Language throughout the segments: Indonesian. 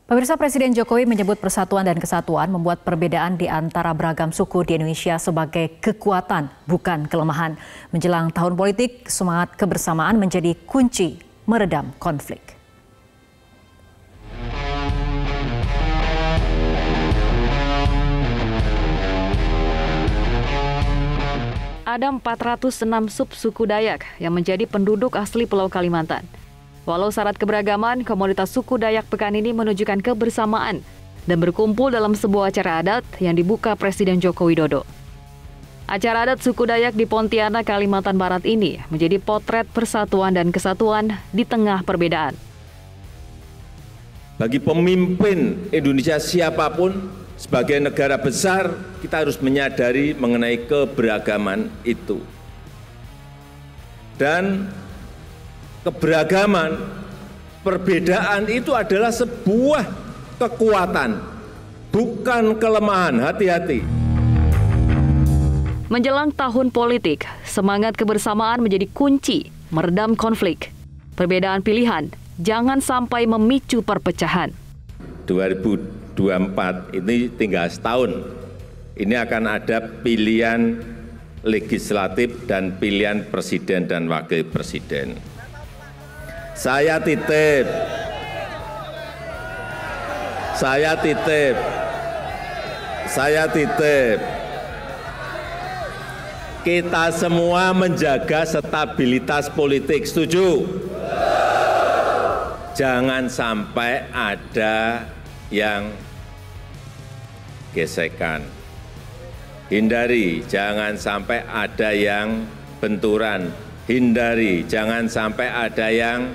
Pemirsa, Presiden Jokowi menyebut persatuan dan kesatuan membuat perbedaan di antara beragam suku di Indonesia sebagai kekuatan, bukan kelemahan. Menjelang tahun politik, semangat kebersamaan menjadi kunci meredam konflik. Ada 406 subsuku Dayak yang menjadi penduduk asli Pulau Kalimantan. Walau syarat keberagaman, komunitas suku Dayak pekan ini menunjukkan kebersamaan dan berkumpul dalam sebuah acara adat yang dibuka Presiden Joko Widodo. Acara adat suku Dayak di Pontianak, Kalimantan Barat ini menjadi potret persatuan dan kesatuan di tengah perbedaan. Bagi pemimpin Indonesia siapapun, sebagai negara besar, kita harus menyadari mengenai keberagaman itu. Dan keberagaman, perbedaan itu adalah sebuah kekuatan, bukan kelemahan. Hati-hati. Menjelang tahun politik, semangat kebersamaan menjadi kunci meredam konflik. Perbedaan pilihan jangan sampai memicu perpecahan. 2024 ini tinggal setahun. Ini akan ada pilihan legislatif dan pilihan presiden dan wakil presiden. Saya titip, kita semua menjaga stabilitas politik, setuju? Jangan sampai ada yang gesekan. Hindari, jangan sampai ada yang benturan. Hindari, jangan sampai ada yang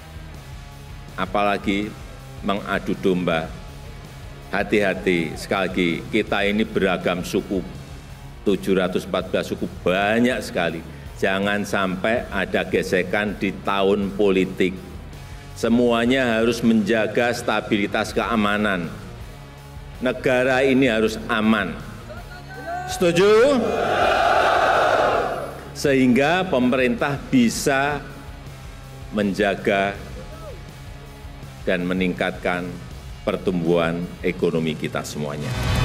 apalagi mengadu domba. Hati-hati, sekali lagi, kita ini beragam suku, 714 suku, banyak sekali. Jangan sampai ada gesekan di tahun politik. Semuanya harus menjaga stabilitas keamanan. Negara ini harus aman. Setuju? Sehingga pemerintah bisa menjaga dan meningkatkan pertumbuhan ekonomi kita semuanya.